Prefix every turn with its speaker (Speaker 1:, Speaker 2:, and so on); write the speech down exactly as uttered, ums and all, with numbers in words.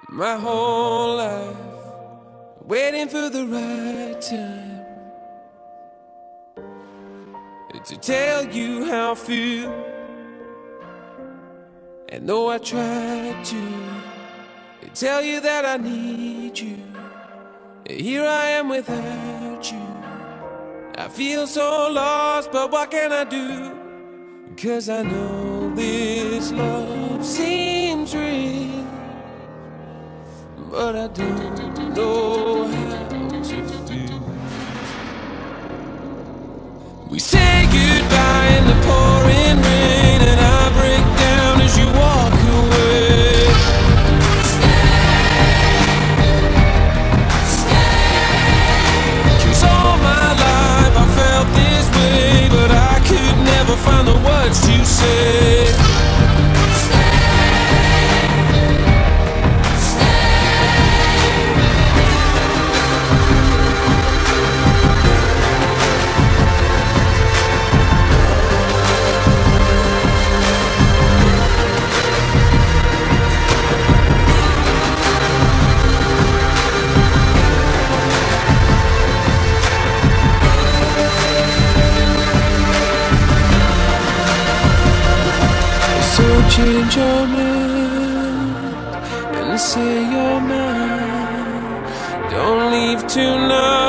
Speaker 1: My whole life waiting for the right time to tell you how I feel. And though I tried to tell you that I need you, here I am without you. I feel so lost, but what can I do? 'Cause I know this love seems real, but I don't know how to feel. We say goodbye in the pouring rain, and I break down as you walk away. Stay, stay. 'Cause all my life I felt this way, but I could never find the words to say. Change your mind and say you're mine. Don't leave tonight.